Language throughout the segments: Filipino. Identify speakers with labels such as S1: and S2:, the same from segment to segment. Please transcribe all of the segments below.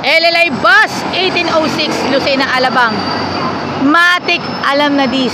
S1: LLI Bus 1806 Lucena, Alabang. Matik, alam na dis.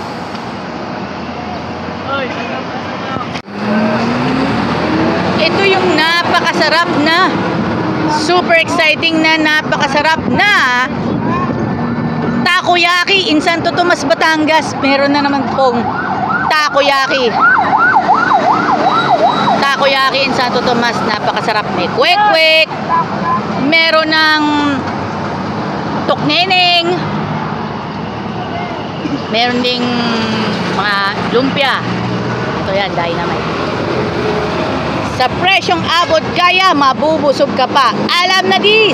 S1: Ito yung napakasarap na, super exciting na, napakasarap na takoyaki in Santo Tomas, Batangas. Meron na naman pong takoyaki. Takoyaki in Santo Tomas, napakasarap. May kwek-kwek, meron ng tukneneng, meron ding mga lumpia. Ito yan, dynamite. Sa presyong abot kaya, mabubusog ka pa. Alam na dis!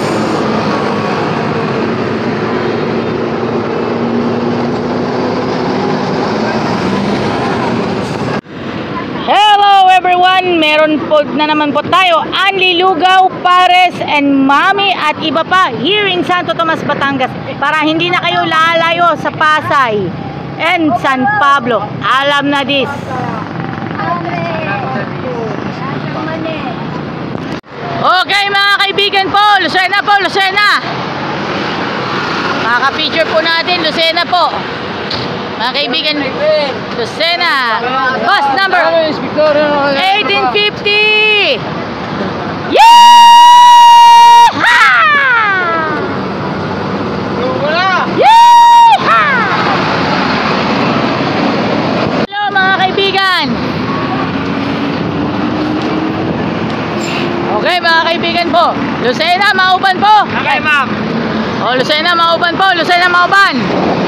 S1: Hello everyone! Meron po na naman po tayo Anli Lugaw, Pares and Mami at iba pa here in Santo Tomas, Batangas, para hindi na kayo lalayo sa Pasay and San Pablo. Alam na dis! Okay mga kaibigan po, Lucena po, Lucena. Makaka-feature po natin, Lucena po. Mga kaibigan, Lucena, bus number 1850. Yeehaw! Yeehaw! Hello mga kaibigan. Okay mga kaibigan po, Lucena, Mauban po.
S2: Okay ma'am.
S1: O Lucena, Mauban po, Lucena, Mauban.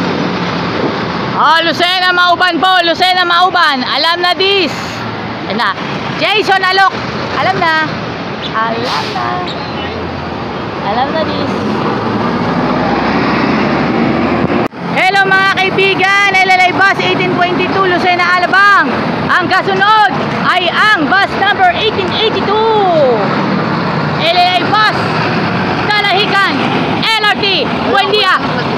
S1: O Lucena, Mauban po, Lucena, Mauban. Alam na dis. Ayan na, Jason Alok. Alam na. Alam na. Alam na dis. Hello mga kaibigan, LLI Bus 1822 Lucena, Alabang. Ang kasunod ay ang bus number 1882 LLI Bus Talahican LRT Buendia.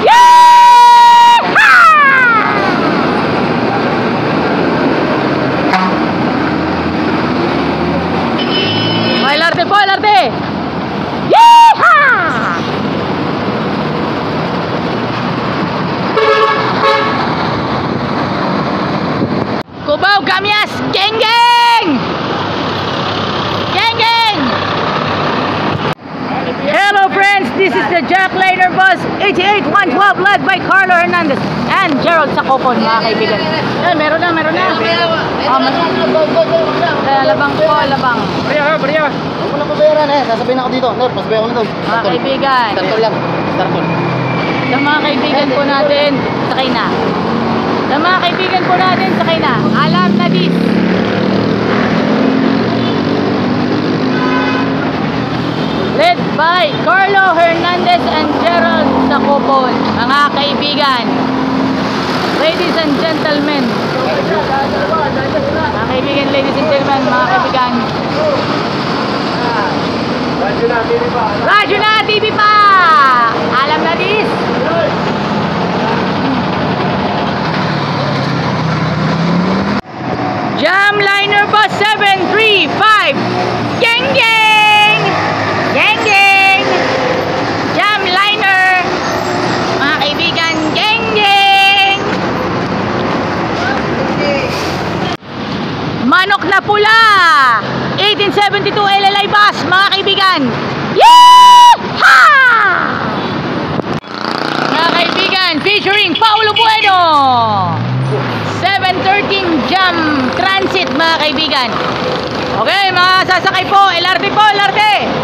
S1: LRT po, LRT. Yeehaw! Cubao, Camias, geng geng! Geng geng! Hello friends, this is the Jackliner Bus 88112 led by Carlo Hernandez and Gerald Sacopon mga kaibigan. Yan, meron na. Alabang po, Alabang.
S2: Bariya. Huwag mo na pabayaran sasabihin ako dito. Nor, pasabihin ako nito.
S1: Mga kaibigan.
S2: Startol lang. Startol.
S1: Sa mga kaibigan po natin, sakay na. Sa mga kaibigan po natin, sakay na. Alam na dis. Led by Carlo Hernandez and Gerald Sacopon. Mga kaibigan, ladies and gentlemen. Mga kaibigan, ladies and gentlemen, mga kaibigan. Radyo na, TV pa! Alam na dis. Jamliner Bus 735 Geng Geng! Geng Geng! Jamliner, mga kaibigan, Geng Geng! Manok na Pula 1872 LLI Bus, mga kaibigan. Yeehaw! Mga kaibigan, featuring Paulo Bueno 713 Jam Transit, mga kaibigan. Okay, mga sasakay po, LRT po, LRT.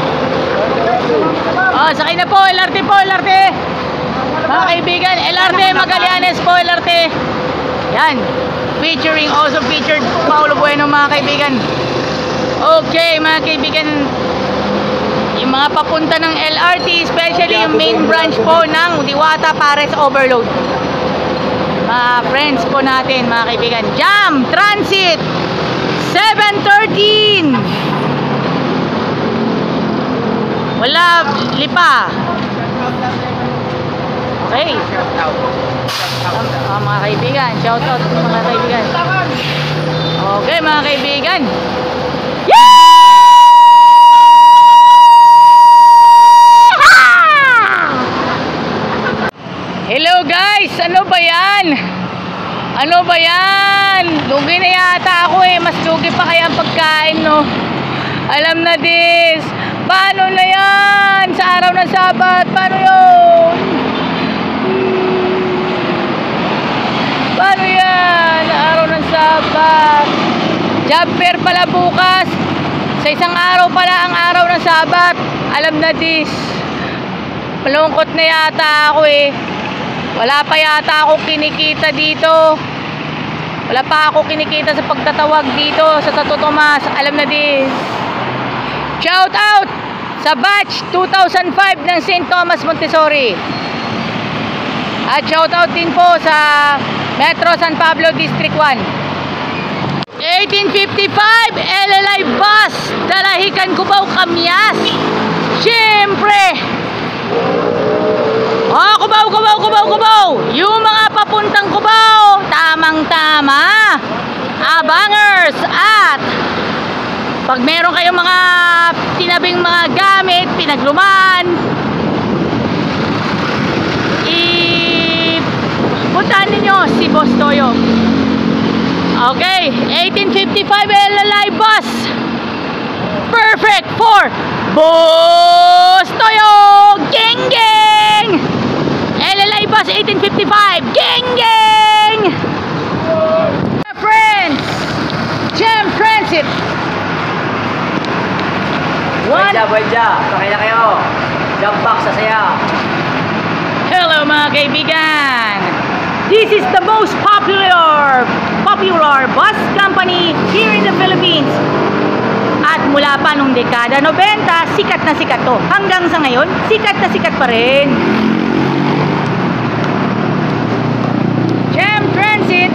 S1: Sakay na po, LRT po, LRT. Mga kaibigan, LRT Magallanes po, LRT. Yan, featuring, also featured Paulo Bueno, mga kaibigan. Okay, mga kaibigan, yung mga papunta ng LRT, especially yung main branch po ng Diwata Pares Overload. Mga friends po natin, mga kaibigan. Jam Transit 713. Wala lipa. Okay. Mga kaibigan, shout out mga kaibigan. Okay mga kaibigan. Yeehaw! lugi pa kaya ang pagkain, no? Alam na this. Paano na yan? Sa araw ng Sabat, paano yun? Paano yan? Araw ng Sabat. Job fair pala bukas. Sa isang araw pala ang araw ng Sabat. Alam na this. Malungkot na yata ako eh. Wala pa yata ako kinikita dito. Wala pa ako kinikita sa pagtatawag dito sa Santo Tomas. Alam na this. Shout out sa batch 2005 ng St. Thomas Montessori. At shout out din po sa Metro San Pablo District 1. 1855 LLI bus Dalahican Cubao Kamyas. Siyempre Cubao yung mga papuntang Cubao, tamang-tama, abangers. At pag meron kayong mga tinabing mga gamit, pinaglumaan, puntahan ninyo si Boss Toyo. Okay, 1855 LLI bus. Perfect for Boss Toyo. Geng geng. LLI bus 1855. Geng geng. Friends, Gem Transit.
S3: Badya, pakita kayo. Jump box sa saya.
S1: Hello mga kaibigan. This is the most popular bus company here in the Philippines. At mula pa nung dekada 90, sikat na sikat to. Hanggang sa ngayon, sikat na sikat pa rin. Gem Transit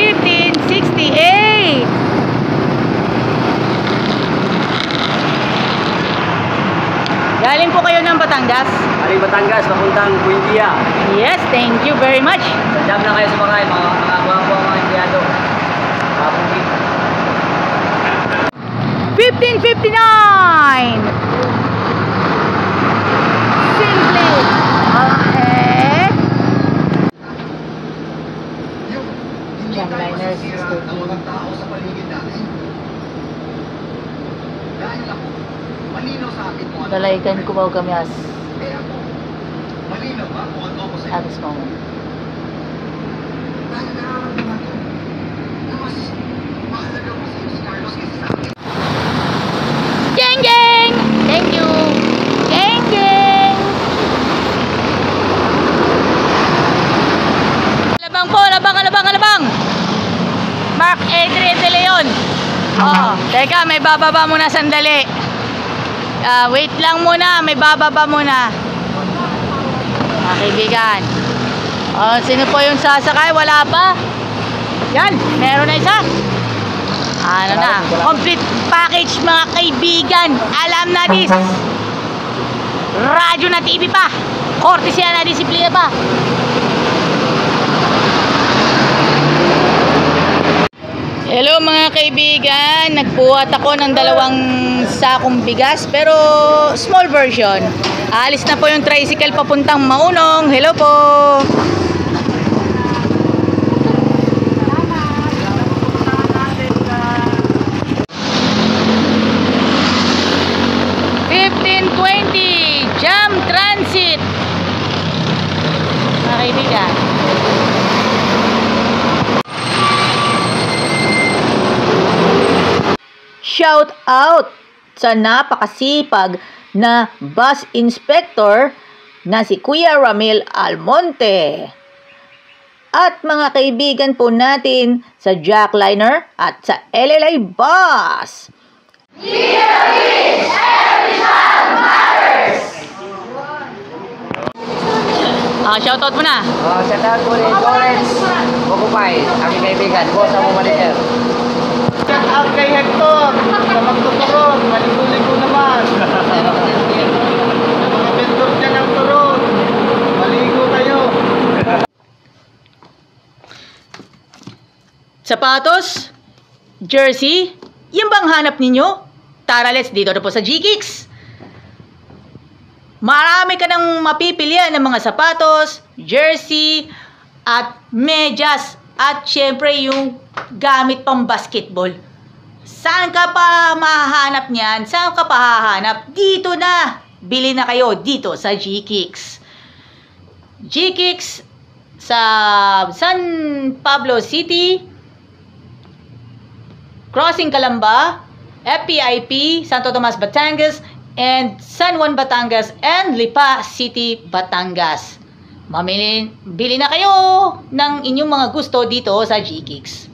S1: 1568. Galing po kayo ng Batangas?
S3: Galing Batangas, papuntang Buendia.
S1: Yes, thank you very much.
S3: Sa jam na kayo sumakay, mga empleyado.
S1: 1559. Simple. Okay. Jamliner 613. Dalahican Cubao Kamyas. At this moment. Geng geng! Thank you! Geng geng! Labang po! Labang! Mark Adrian De Leon. Oh, teka, may bababa muna sandali. Wait lang muna, may bababa muna. Mga kaibigan. Sino po yung sasakay? Wala pa. Yan, meron na isa. Ano na, complete package mga kaibigan. Alam na this. Radyo na TV pa. Kortesya na disiplina pa. Hello mga kaibigan. Nagbuhat ako ng 2 sakong bigas pero small version. Alis na po yung tricycle papuntang Maunong. Hello po. Jam Transit. Mga kaibigan. Shout out sa napakasipag na bus inspector na si Kuya Ramil Almonte. At mga kaibigan po natin sa Jackliner at sa LLI Bus. Shoutout mo na.
S3: Shoutout po rin, Lawrence Bukupay, aking kaibigan, boss mo manager.
S2: Shoutout kay Hector, sa magtuturon, maligo-ligo naman. Mga vendor dyan ng turon, maligo kayo.
S1: Sapatos, jersey, yung bang hanap ninyo? Tara, let's dito na po sa G-Kicks. Marami ka nang mapipilian ng mga sapatos, jersey, at medyas, at syempre yung gamit pang basketball. Saan ka pa mahahanap niyan? Saan ka pa hahanap? Dito na! Bili na kayo dito sa G-Kicks. G-Kicks sa San Pablo City, Crossing Calamba, FPIP, Santo Tomas, Batangas, and San Juan, Batangas, and Lipa City, Batangas. Bili na kayo ng inyong mga gusto dito sa G-Kicks.